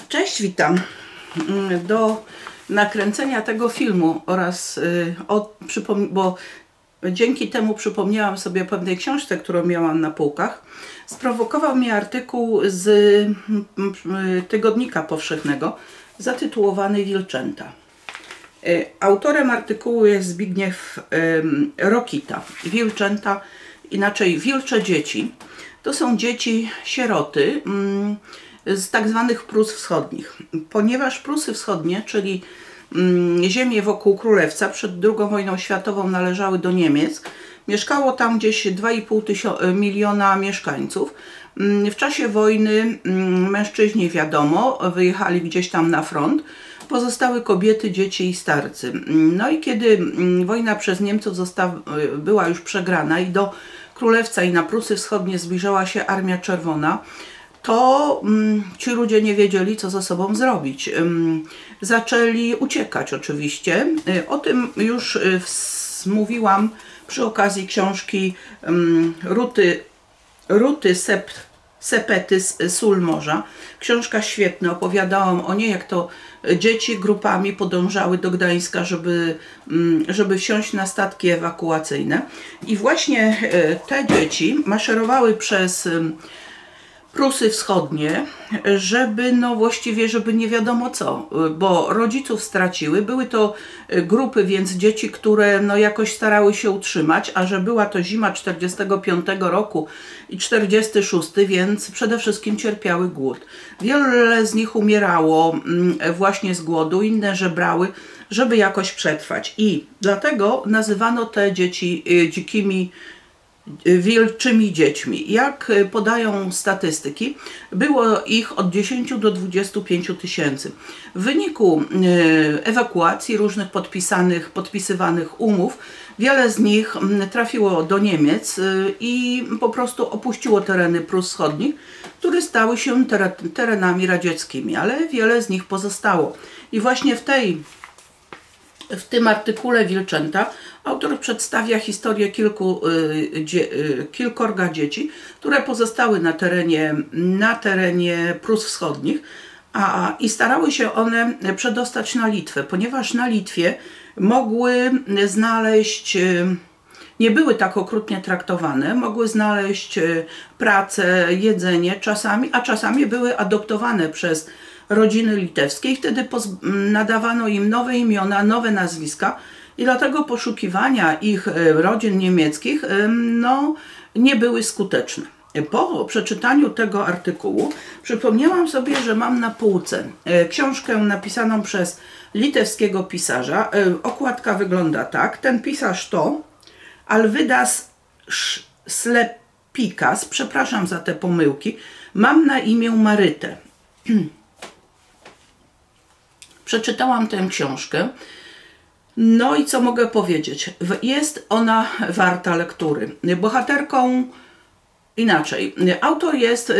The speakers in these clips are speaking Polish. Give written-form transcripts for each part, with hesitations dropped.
Cześć, witam. Do nakręcenia tego filmu oraz bo dzięki temu przypomniałam sobie o pewnej książce, którą miałam na półkach, sprowokował mnie artykuł z Tygodnika Powszechnego zatytułowany Wilczęta. Autorem artykułu jest Zbigniew Rokita. Wilczęta, inaczej wilcze dzieci, to są dzieci sieroty z tak zwanych Prus Wschodnich. Ponieważ Prusy Wschodnie, czyli ziemie wokół Królewca, przed II wojną światową należały do Niemiec, mieszkało tam gdzieś 2,5 miliona mieszkańców. W czasie wojny mężczyźni, wiadomo, wyjechali gdzieś tam na front, pozostały kobiety, dzieci i starcy. No i kiedy wojna przez Niemców była już przegrana i do Królewca i na Prusy Wschodnie zbliżała się Armia Czerwona, to ci ludzie nie wiedzieli, co ze sobą zrobić. Zaczęli uciekać oczywiście. O tym już mówiłam przy okazji książki Ruty Sepety Sól Morza. Książka świetna, opowiadałam o niej, jak to dzieci grupami podążały do Gdańska, żeby wsiąść na statki ewakuacyjne. I właśnie te dzieci maszerowały przez Prusy Wschodnie, żeby żeby nie wiadomo co, bo rodziców straciły. Były to grupy więc dzieci, które jakoś starały się utrzymać, a że była to zima 45 roku i 46, więc przede wszystkim cierpiały głód. Wiele z nich umierało właśnie z głodu, inne żebrały, żeby jakoś przetrwać. I dlatego nazywano te dzieci dzikimi, wilczymi dziećmi. Jak podają statystyki, było ich od 10 do 25 tysięcy. W wyniku ewakuacji, różnych podpisywanych umów, wiele z nich trafiło do Niemiec i po prostu opuściło tereny Prus Wschodnich, które stały się terenami radzieckimi, ale wiele z nich pozostało. I właśnie w tym artykule Wilczęta autor przedstawia historię kilkorga dzieci, które pozostały na terenie Prus Wschodnich i starały się one przedostać na Litwę, ponieważ na Litwie mogły znaleźć, nie były tak okrutnie traktowane, mogły znaleźć pracę, jedzenie czasami, a czasami były adoptowane przez rodziny litewskie i wtedy nadawano im nowe imiona, nowe nazwiska i dlatego poszukiwania ich rodzin niemieckich nie były skuteczne. Po przeczytaniu tego artykułu przypomniałam sobie, że mam na półce książkę napisaną przez litewskiego pisarza. Okładka wygląda tak. Ten pisarz to Alvydas Slepikas, przepraszam za te pomyłki, mam na imię Marytę. Przeczytałam tę książkę. No i co mogę powiedzieć? Jest ona warta lektury. Bohaterką, inaczej, autor jest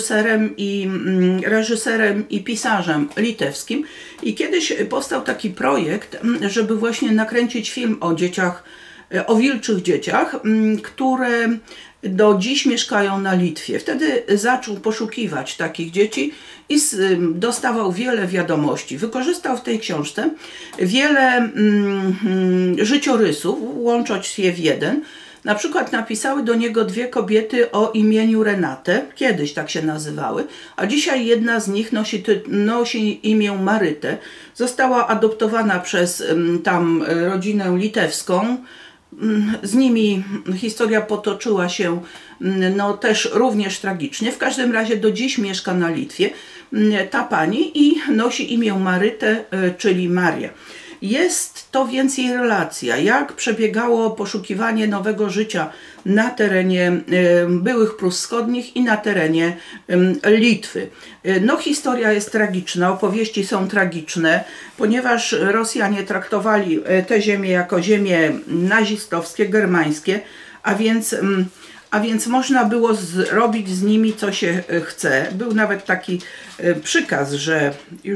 reżyserem i pisarzem litewskim i kiedyś powstał taki projekt, żeby właśnie nakręcić film o dzieciach, o wilczych dzieciach, które do dziś mieszkają na Litwie. Wtedy zaczął poszukiwać takich dzieci i dostawał wiele wiadomości. Wykorzystał w tej książce wiele życiorysów, łącząc je w jeden. Na przykład napisały do niego dwie kobiety o imieniu Renate, kiedyś tak się nazywały, a dzisiaj jedna z nich nosi imię Marytę. Została adoptowana przez tam rodzinę litewską. Z nimi historia potoczyła się też również tragicznie. W każdym razie do dziś mieszka na Litwie ta pani i nosi imię Marytę, czyli Marię. Jest to więc jej relacja, jak przebiegało poszukiwanie nowego życia na terenie byłych Prus Wschodnich i na terenie Litwy. Historia jest tragiczna, opowieści są tragiczne, ponieważ Rosjanie traktowali te ziemie jako ziemie nazistowskie, germańskie, a więc można było zrobić z nimi co się chce. Był nawet taki przykaz, że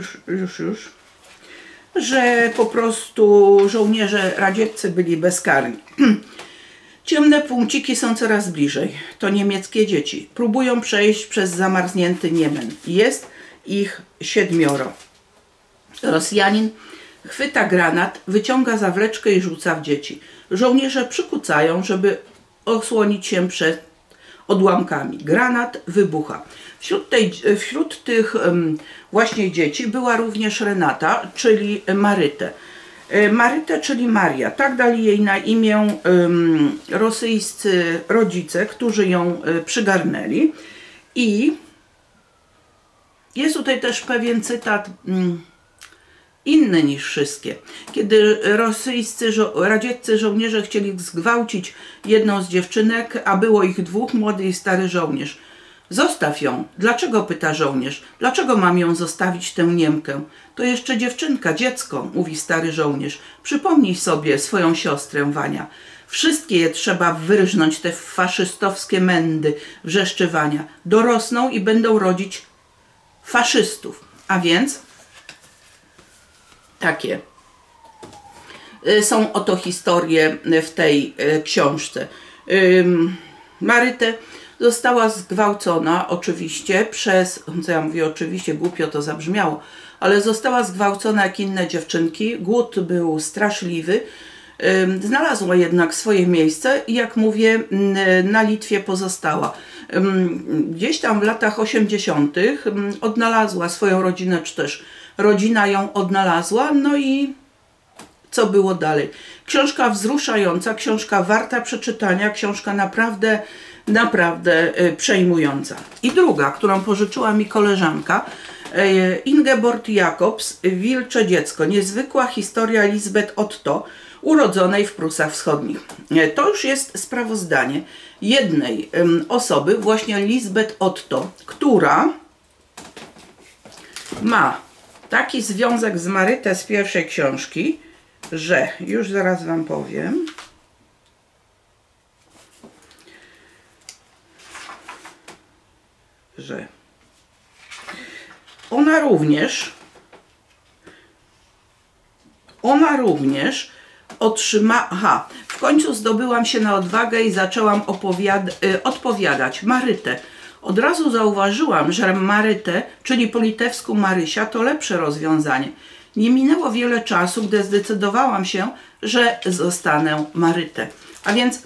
że po prostu żołnierze radzieccy byli bezkarni. Ciemne punkciki są coraz bliżej. To niemieckie dzieci. Próbują przejść przez zamarznięty Niemen. Jest ich 7. Rosjanin chwyta granat, wyciąga zawleczkę i rzuca w dzieci. Żołnierze przykucają, żeby osłonić się przed odłamkami. Granat wybucha. Wśród tych właśnie dzieci była również Renata, czyli Marytę. Marytę, czyli Maria. Tak dali jej na imię rosyjscy rodzice, którzy ją przygarnęli. I jest tutaj też pewien cytat inny niż wszystkie. Kiedy radzieccy żołnierze chcieli zgwałcić jedną z dziewczynek, a było ich 2, młody i stary żołnierz. Zostaw ją. Dlaczego? Pyta żołnierz. Dlaczego mam ją zostawić, tę Niemkę? To jeszcze dziewczynka, dziecko, mówi stary żołnierz. Przypomnij sobie swoją siostrę, Wania. Wszystkie je trzeba wyrżnąć, te faszystowskie mędy, wrzeszczy Wania. Dorosną i będą rodzić faszystów. A więc takie są oto historie w tej książce. Marytę została zgwałcona oczywiście przez, co ja mówię oczywiście, głupio to zabrzmiało, ale została zgwałcona jak inne dziewczynki. Głód był straszliwy. Znalazła jednak swoje miejsce i jak mówię, na Litwie pozostała. Gdzieś tam w latach 80. odnalazła swoją rodzinę, czy też rodzina ją odnalazła, no i co było dalej? Książka wzruszająca, książka warta przeczytania, książka naprawdę przejmująca. I druga, którą pożyczyła mi koleżanka, Ingeborg Jacobs, Wilcze dziecko. Niezwykła historia Lisbeth Otto, urodzonej w Prusach Wschodnich. To już jest sprawozdanie jednej osoby, właśnie Lisbeth Otto, która ma taki związek z Marytę z pierwszej książki, że już zaraz wam powiem. Że ona również otrzyma... w końcu zdobyłam się na odwagę i zaczęłam odpowiadać Marytę. Od razu zauważyłam, że Marytę, czyli po litewsku Marysia, to lepsze rozwiązanie. Nie minęło wiele czasu, gdy zdecydowałam się, że zostanę Marytę. A więc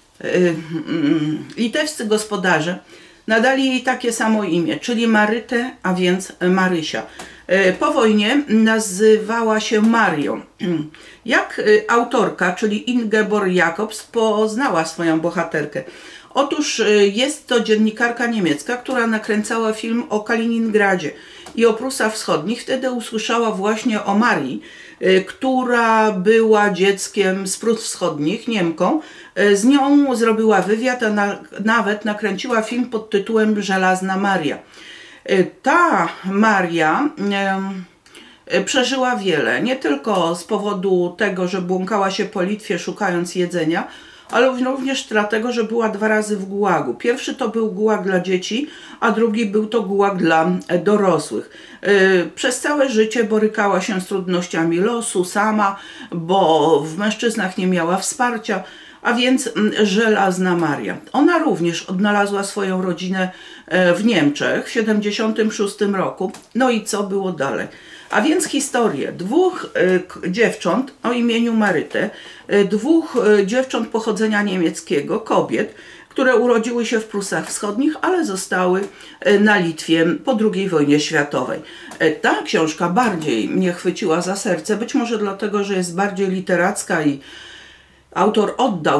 litewscy gospodarze nadali jej takie samo imię, czyli Marytę, a więc Marysia. Po wojnie nazywała się Marią. Jak autorka, czyli Ingeborg Jacobs, poznała swoją bohaterkę? Otóż jest to dziennikarka niemiecka, która nakręcała film o Kaliningradzie i o Prusach Wschodnich. Wtedy usłyszała właśnie o Marii, która była dzieckiem z Prus Wschodnich, Niemką. Z nią zrobiła wywiad, a nawet nakręciła film pod tytułem Żelazna Maria. Ta Maria przeżyła wiele, nie tylko z powodu tego, że błąkała się po Litwie szukając jedzenia, ale również dlatego, że była 2 razy w gułagu. Pierwszy to był gułag dla dzieci, a drugi był to gułag dla dorosłych. Przez całe życie borykała się z trudnościami losu sama, bo w mężczyznach nie miała wsparcia, a więc Żelazna Maria. Ona również odnalazła swoją rodzinę w Niemczech w 1976 roku. No i co było dalej? A więc historię 2 dziewcząt o imieniu Marytę, 2 dziewcząt pochodzenia niemieckiego, kobiet, które urodziły się w Prusach Wschodnich, ale zostały na Litwie po II wojnie światowej. Ta książka bardziej mnie chwyciła za serce, być może dlatego, że jest bardziej literacka i autor oddał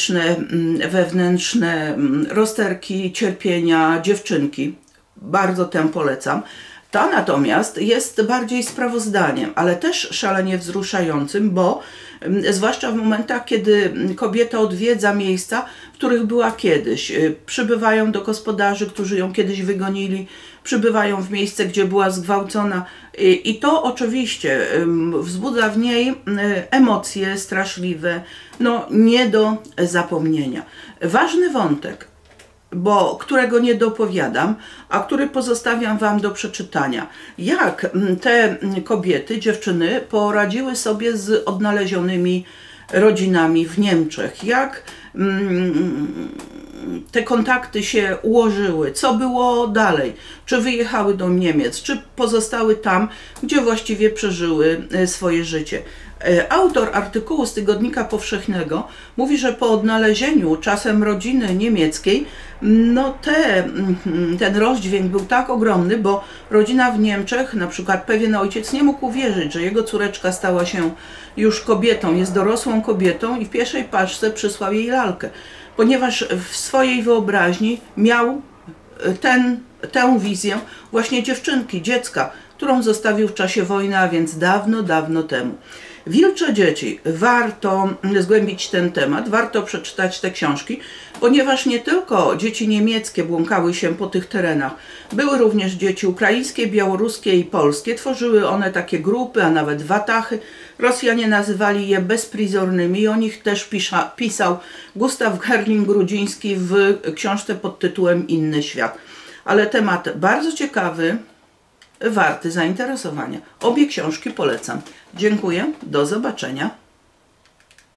wewnętrzne rozterki, cierpienia dziewczynki. Bardzo tę polecam. Ta natomiast jest bardziej sprawozdaniem, ale też szalenie wzruszającym, bo zwłaszcza w momentach, kiedy kobieta odwiedza miejsca, w których była kiedyś. Przybywają do gospodarzy, którzy ją kiedyś wygonili, przybywają w miejsce, gdzie była zgwałcona i to oczywiście wzbudza w niej emocje straszliwe, no nie do zapomnienia. Ważny wątek, którego nie dopowiadam, a który pozostawiam wam do przeczytania. Jak te kobiety, dziewczyny poradziły sobie z odnalezionymi rodzinami w Niemczech. Jak te kontakty się ułożyły, co było dalej, czy wyjechały do Niemiec, czy pozostały tam, gdzie właściwie przeżyły swoje życie. Autor artykułu z Tygodnika Powszechnego mówi, że po odnalezieniu czasem rodziny niemieckiej, no ten rozdźwięk był tak ogromny, bo rodzina w Niemczech, na przykład pewien ojciec nie mógł uwierzyć, że jego córeczka stała się już kobietą, jest dorosłą kobietą i w pierwszej paczce przysłał jej lalkę, ponieważ w swojej wyobraźni miał tę wizję właśnie dziewczynki, dziecka, którą zostawił w czasie wojny, a więc dawno, dawno temu. Wilcze dzieci. Warto zgłębić ten temat, warto przeczytać te książki, ponieważ nie tylko dzieci niemieckie błąkały się po tych terenach. Były również dzieci ukraińskie, białoruskie i polskie. Tworzyły one takie grupy, a nawet watachy. Rosjanie nazywali je bezprizornymi i o nich też pisał Gustaw Herling-Grudziński w książce pod tytułem Inny świat. Ale temat bardzo ciekawy, warty zainteresowania. Obie książki polecam. Dziękuję, do zobaczenia.